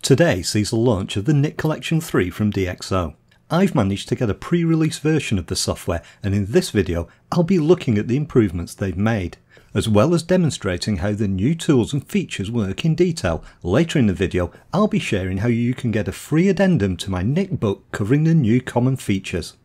Today sees the launch of the Nik Collection 3 from DxO. I've managed to get a pre-release version of the software, and in this video I'll be looking at the improvements they've made, as well as demonstrating how the new tools and features work in detail. Later in the video I'll be sharing how you can get a free addendum to my Nik book covering the new common features.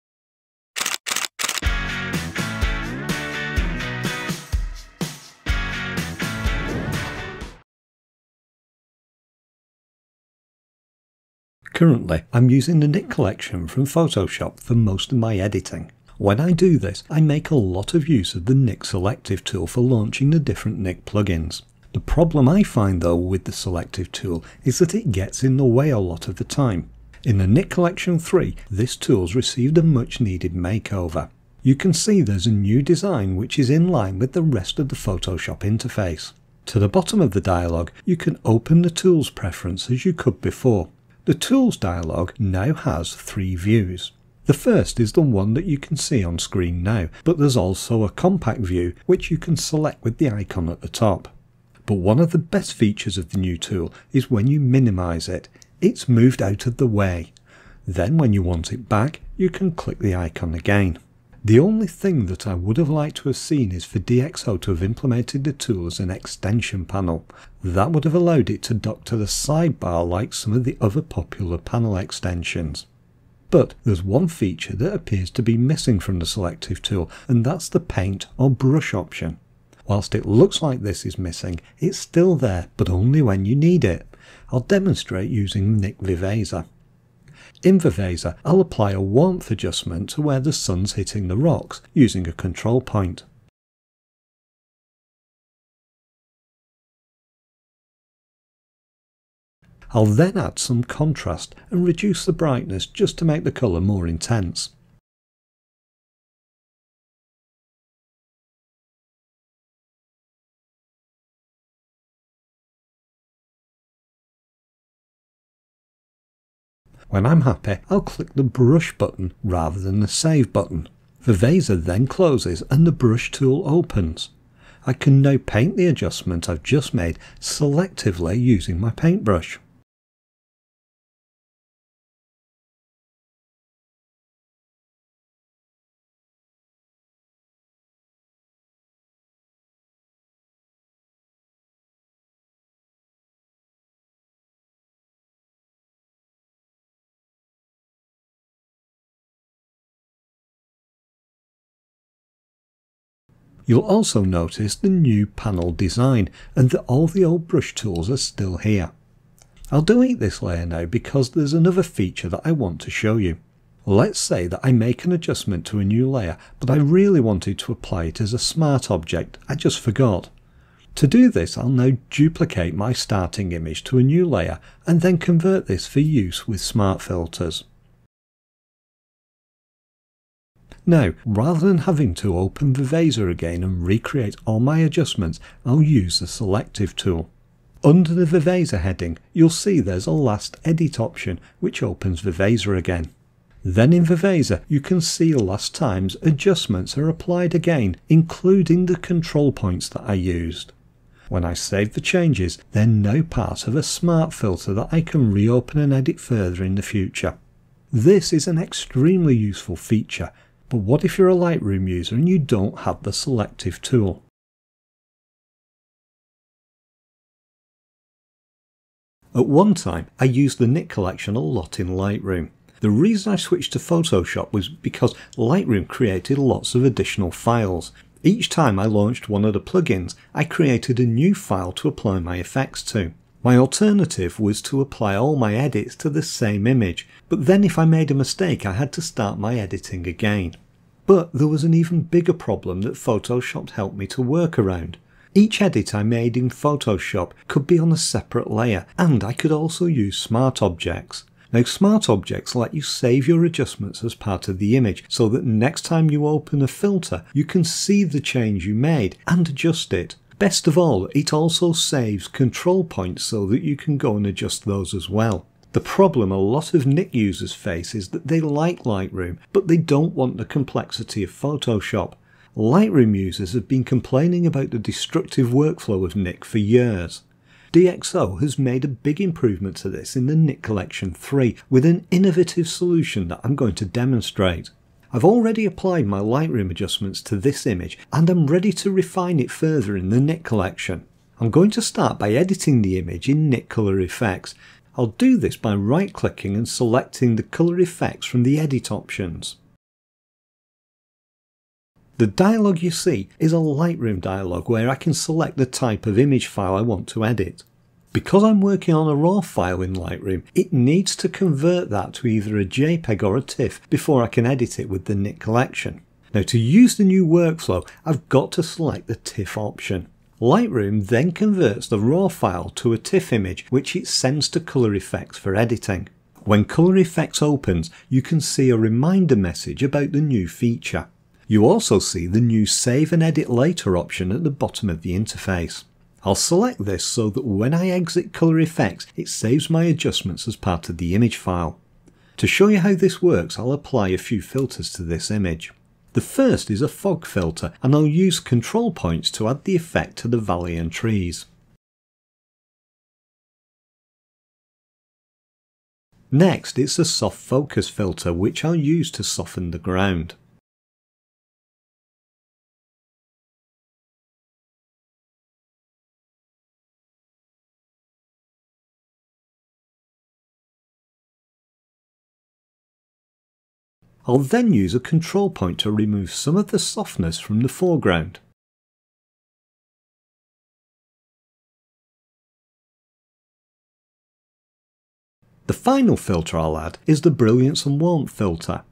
Currently, I'm using the Nik Collection from Photoshop for most of my editing. When I do this, I make a lot of use of the Nik Selective tool for launching the different Nik plugins. The problem I find though with the Selective tool is that it gets in the way a lot of the time. In the Nik Collection 3, this tool's received a much needed makeover. You can see there's a new design which is in line with the rest of the Photoshop interface. To the bottom of the dialog, you can open the tools preference as you could before. The Tools dialog now has three views. The first is the one that you can see on screen now, but there's also a compact view which you can select with the icon at the top. But one of the best features of the new tool is when you minimize it, it's moved out of the way. Then when you want it back, you can click the icon again. The only thing that I would have liked to have seen is for DxO to have implemented the tool as an extension panel. That would have allowed it to dock to the sidebar like some of the other popular panel extensions. But there's one feature that appears to be missing from the Selective tool, and that's the paint or brush option. Whilst it looks like this is missing, it's still there, but only when you need it. I'll demonstrate using Nik Viveza. In Viveza, I'll apply a warmth adjustment to where the sun's hitting the rocks using a control point. I'll then add some contrast and reduce the brightness just to make the colour more intense. When I'm happy, I'll click the Brush button rather than the Save button. Viveza then closes and the Brush tool opens. I can now paint the adjustment I've just made selectively using my paintbrush. You'll also notice the new panel design and that all the old brush tools are still here. I'll delete this layer now because there's another feature that I want to show you. Let's say that I make an adjustment to a new layer, but I really wanted to apply it as a smart object. I just forgot. To do this, I'll now duplicate my starting image to a new layer and then convert this for use with smart filters. Now, rather than having to open Viveza again and recreate all my adjustments, I'll use the Selective tool. Under the Viveza heading, you'll see there's a Last Edit option which opens Viveza again. Then in Viveza, you can see last time's adjustments are applied again, including the control points that I used. When I save the changes, they're now part of a smart filter that I can reopen and edit further in the future. This is an extremely useful feature. But what if you're a Lightroom user and you don't have the Selective tool? At one time, I used the Nik Collection a lot in Lightroom. The reason I switched to Photoshop was because Lightroom created lots of additional files. Each time I launched one of the plugins, I created a new file to apply my effects to. My alternative was to apply all my edits to the same image, but then if I made a mistake I had to start my editing again. But there was an even bigger problem that Photoshop helped me to work around. Each edit I made in Photoshop could be on a separate layer, and I could also use Smart Objects. Now Smart Objects let you save your adjustments as part of the image, so that next time you open a filter you can see the change you made and adjust it. Best of all, it also saves control points so that you can go and adjust those as well. The problem a lot of Nik users face is that they like Lightroom, but they don't want the complexity of Photoshop. Lightroom users have been complaining about the destructive workflow of Nik for years. DxO has made a big improvement to this in the Nik Collection 3 with an innovative solution that I'm going to demonstrate. I've already applied my Lightroom adjustments to this image and I'm ready to refine it further in the Nik Collection. I'm going to start by editing the image in Nik Color Effects. I'll do this by right clicking and selecting the Color Effects from the Edit options. The dialog you see is a Lightroom dialog where I can select the type of image file I want to edit. Because I'm working on a RAW file in Lightroom, it needs to convert that to either a JPEG or a TIFF before I can edit it with the Nik Collection. Now, to use the new workflow, I've got to select the TIFF option. Lightroom then converts the RAW file to a TIFF image which it sends to Color Effects for editing. When Color Effects opens, you can see a reminder message about the new feature. You also see the new Save and Edit Later option at the bottom of the interface. I'll select this so that when I exit Color Effects, it saves my adjustments as part of the image file. To show you how this works, I'll apply a few filters to this image. The first is a fog filter, and I'll use control points to add the effect to the valley and trees. Next, it's a soft focus filter, which I'll use to soften the ground. I'll then use a control point to remove some of the softness from the foreground. The final filter I'll add is the Brilliance and Warmth filter.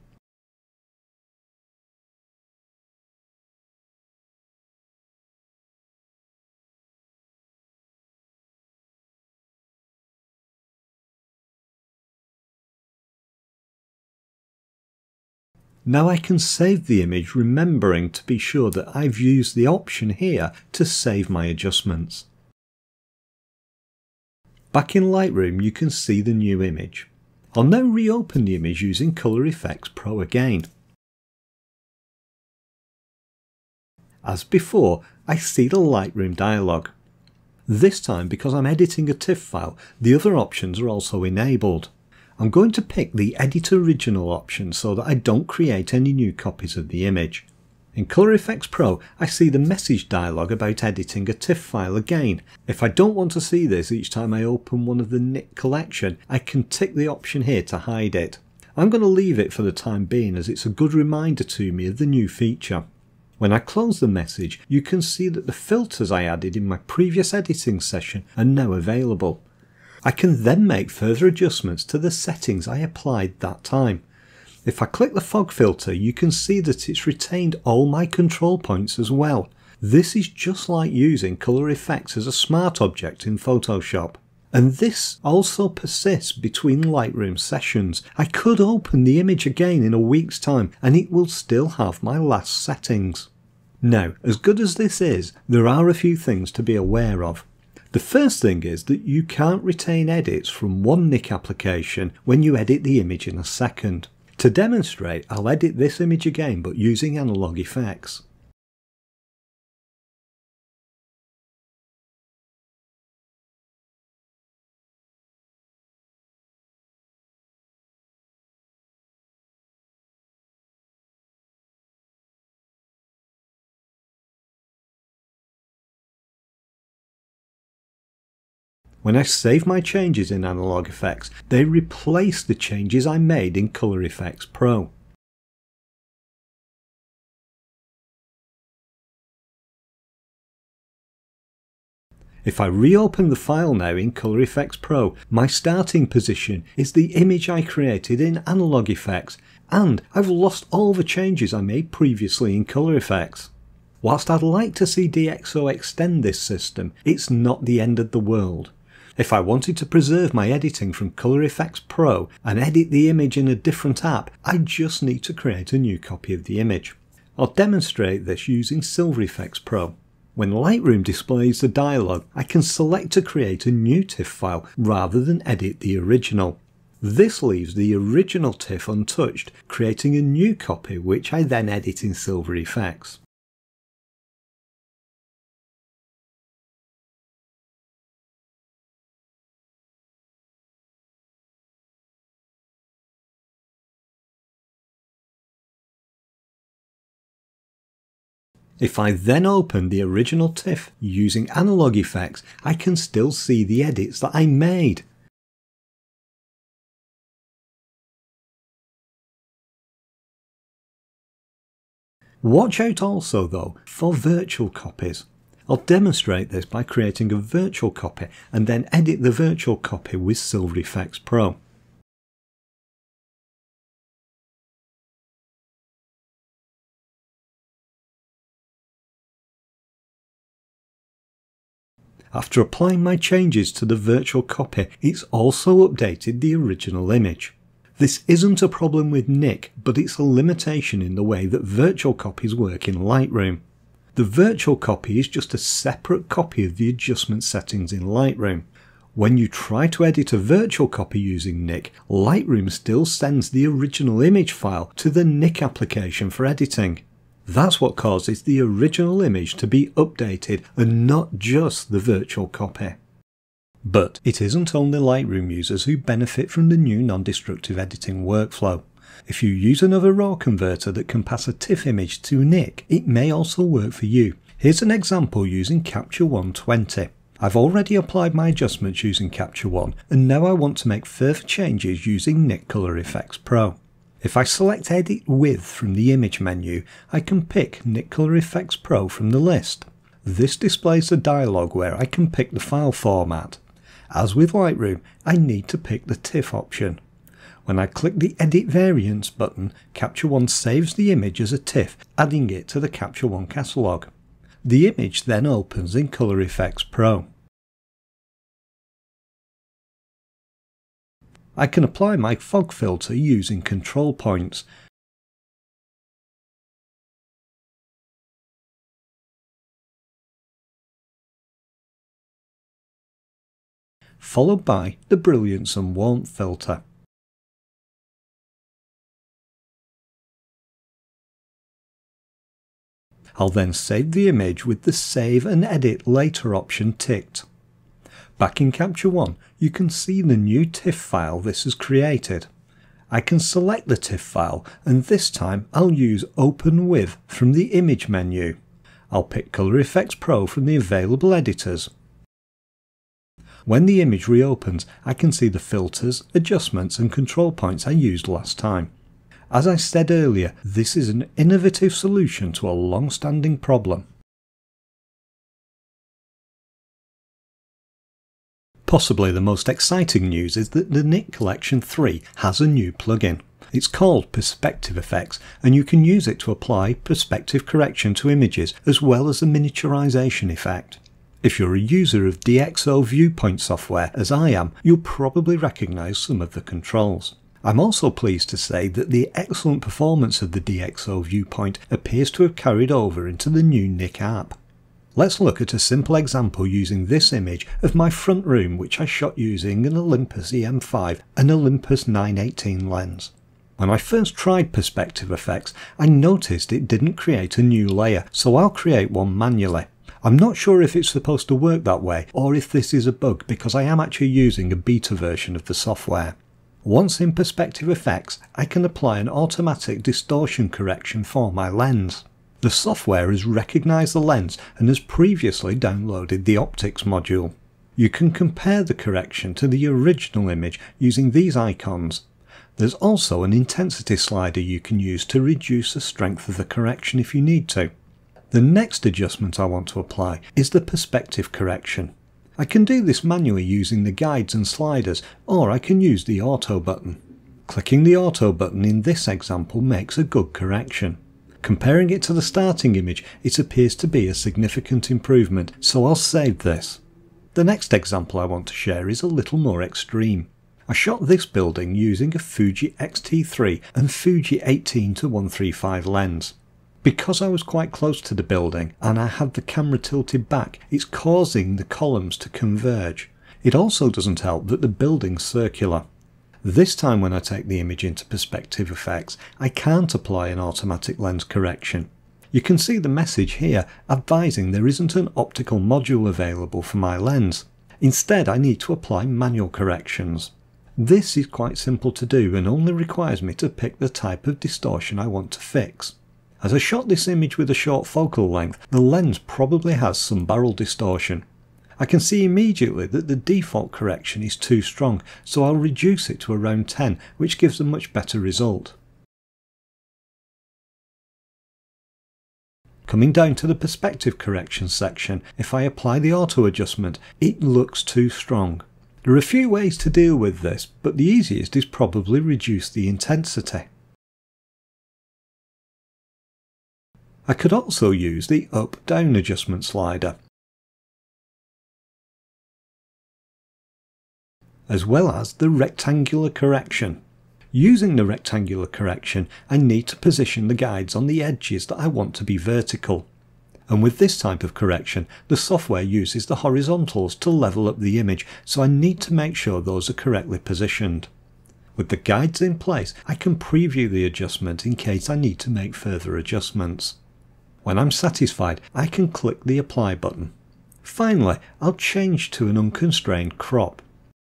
Now I can save the image, remembering to be sure that I've used the option here to save my adjustments. Back in Lightroom you can see the new image. I'll now reopen the image using Color Effects Pro again. As before, I see the Lightroom dialog. This time, because I'm editing a TIFF file, the other options are also enabled. I'm going to pick the Edit Original option so that I don't create any new copies of the image. In Color Effects Pro, I see the message dialog about editing a TIFF file again. If I don't want to see this each time I open one of the Nik Collection, I can tick the option here to hide it. I'm going to leave it for the time being as it's a good reminder to me of the new feature. When I close the message, you can see that the filters I added in my previous editing session are now available. I can then make further adjustments to the settings I applied that time. If I click the fog filter, you can see that it's retained all my control points as well. This is just like using Color Effects as a smart object in Photoshop. And this also persists between Lightroom sessions. I could open the image again in a week's time and it will still have my last settings. Now, as good as this is, there are a few things to be aware of. The first thing is that you can't retain edits from one Nik application when you edit the image in a second. To demonstrate, I'll edit this image again but using analog effects. When I save my changes in Analog Effects, they replace the changes I made in Color Effects Pro. If I reopen the file now in Color Effects Pro, my starting position is the image I created in Analog Effects, and I've lost all the changes I made previously in Color Effects. Whilst I'd like to see DxO extend this system, it's not the end of the world. If I wanted to preserve my editing from Color Effects Pro and edit the image in a different app, I just need to create a new copy of the image. I'll demonstrate this using Silver Effects Pro. When Lightroom displays the dialog, I can select to create a new TIFF file rather than edit the original. This leaves the original TIFF untouched, creating a new copy which I then edit in Silver Effects. If I then open the original TIFF using analog effects, I can still see the edits that I made. Watch out also though for virtual copies. I'll demonstrate this by creating a virtual copy and then edit the virtual copy with Silver Effects Pro. After applying my changes to the virtual copy, it's also updated the original image. This isn't a problem with Nik, but it's a limitation in the way that virtual copies work in Lightroom. The virtual copy is just a separate copy of the adjustment settings in Lightroom. When you try to edit a virtual copy using Nik, Lightroom still sends the original image file to the Nik application for editing. That's what causes the original image to be updated and not just the virtual copy. But it isn't only Lightroom users who benefit from the new non-destructive editing workflow. If you use another RAW converter that can pass a TIFF image to Nik, it may also work for you. Here's an example using Capture One 20. I've already applied my adjustments using Capture One, and now I want to make further changes using Nik Color Effects Pro. If I select Edit With from the image menu, I can pick Nik Color Effects Pro from the list. This displays a dialog where I can pick the file format. As with Lightroom, I need to pick the TIFF option. When I click the Edit Variants button, Capture One saves the image as a TIFF, adding it to the Capture One catalogue. The image then opens in Color Effects Pro. I can apply my fog filter using control points. Followed by the Brilliance and Warmth filter. I'll then save the image with the Save and Edit Later option ticked. Back in Capture One, you can see the new TIFF file this has created. I can select the TIFF file, and this time I'll use Open With from the Image menu. I'll pick Color Effects Pro from the available editors. When the image reopens, I can see the filters, adjustments and control points I used last time. As I said earlier, this is an innovative solution to a long-standing problem. Possibly the most exciting news is that the Nik Collection 3 has a new plugin. It's called Perspective Effects, and you can use it to apply perspective correction to images as well as a miniaturization effect. If you're a user of DxO viewpoint software, as I am, you'll probably recognise some of the controls. I'm also pleased to say that the excellent performance of the DxO viewpoint appears to have carried over into the new Nik app. Let's look at a simple example using this image of my front room, which I shot using an Olympus EM5 and Olympus 918 lens. When I first tried Perspective Effects, I noticed it didn't create a new layer, so I'll create one manually. I'm not sure if it's supposed to work that way or if this is a bug, because I am actually using a beta version of the software. Once in Perspective Effects, I can apply an automatic distortion correction for my lens. The software has recognised the lens and has previously downloaded the optics module. You can compare the correction to the original image using these icons. There's also an intensity slider you can use to reduce the strength of the correction if you need to. The next adjustment I want to apply is the perspective correction. I can do this manually using the guides and sliders, or I can use the auto button. Clicking the auto button in this example makes a good correction. Comparing it to the starting image, it appears to be a significant improvement, so I'll save this. The next example I want to share is a little more extreme. I shot this building using a Fuji X-T3 and Fuji 18-135 lens. Because I was quite close to the building and I had the camera tilted back, it's causing the columns to converge. It also doesn't help that the building's circular. This time when I take the image into Perspective Effects, I can't apply an automatic lens correction. You can see the message here advising there isn't an optical module available for my lens. Instead, I need to apply manual corrections. This is quite simple to do and only requires me to pick the type of distortion I want to fix. As I shot this image with a short focal length, the lens probably has some barrel distortion. I can see immediately that the default correction is too strong, so I'll reduce it to around 10, which gives a much better result. Coming down to the perspective correction section, if I apply the auto adjustment, it looks too strong. There are a few ways to deal with this, but the easiest is probably reduce the intensity. I could also use the up-down adjustment slider, as well as the rectangular correction. Using the rectangular correction, I need to position the guides on the edges that I want to be vertical. And with this type of correction, the software uses the horizontals to level up the image, so I need to make sure those are correctly positioned. With the guides in place, I can preview the adjustment in case I need to make further adjustments. When I'm satisfied, I can click the Apply button. Finally, I'll change to an unconstrained crop.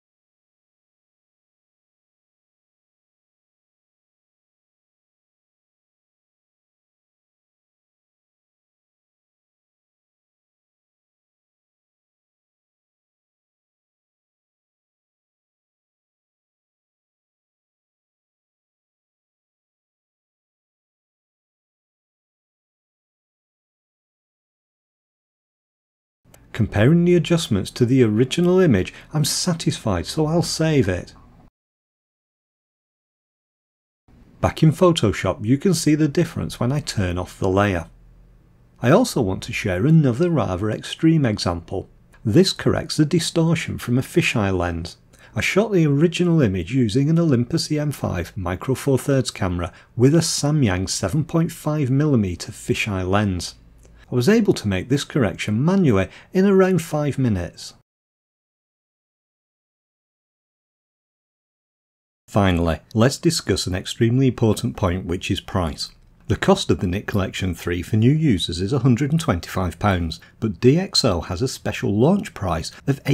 Comparing the adjustments to the original image, I'm satisfied, so I'll save it. Back in Photoshop, you can see the difference when I turn off the layer. I also want to share another rather extreme example. This corrects the distortion from a fisheye lens. I shot the original image using an Olympus EM5 micro four thirds camera with a Samyang 7.5mm fisheye lens. I was able to make this correction manually in around 5 minutes. Finally, let's discuss an extremely important point, which is price. The cost of the Nik Collection 3 for new users is £125, but DxO has a special launch price of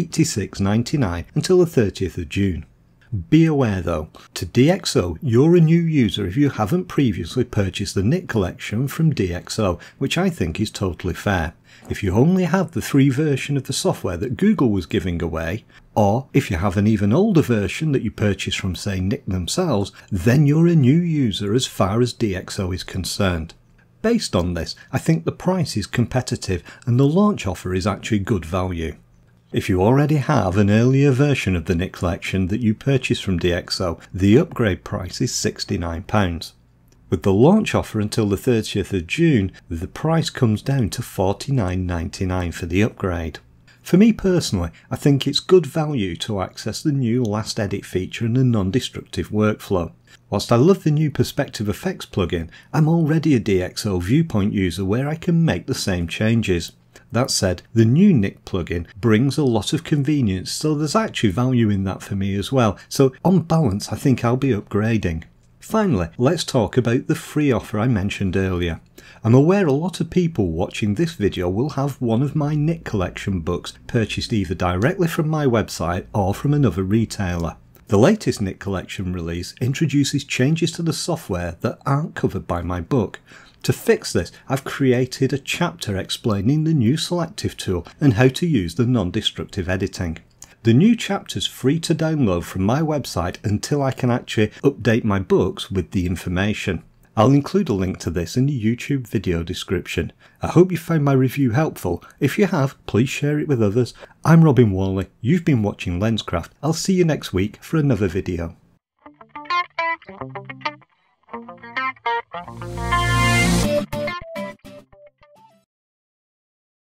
£86.99 until the 30th of June. Be aware though, to DxO you're a new user if you haven't previously purchased the Nik Collection from DxO, which I think is totally fair. If you only have the free version of the software that Google was giving away, or if you have an even older version that you purchased from say Nik themselves, then you're a new user as far as DxO is concerned. Based on this, I think the price is competitive and the launch offer is actually good value. If you already have an earlier version of the Nik Collection that you purchased from DxO, the upgrade price is £69. With the launch offer until the 30th of June, the price comes down to £49.99 for the upgrade. For me personally, I think it's good value to access the new Last Edit feature and the non-destructive workflow. Whilst I love the new Perspective Effects plugin, I'm already a DxO Viewpoint user where I can make the same changes. That said, the new Nik plugin brings a lot of convenience, so there's actually value in that for me as well, so on balance I think I'll be upgrading. Finally, let's talk about the free offer I mentioned earlier. I'm aware a lot of people watching this video will have one of my Nik Collection books purchased either directly from my website or from another retailer. The latest Nik Collection release introduces changes to the software that aren't covered by my book. To fix this, I've created a chapter explaining the new selective tool and how to use the non-destructive editing. The new chapter's free to download from my website until I can actually update my books with the information. I'll include a link to this in the YouTube video description. I hope you found my review helpful. If you have, please share it with others. I'm Whalley, you've been watching Lenscraft. I'll see you next week for another video.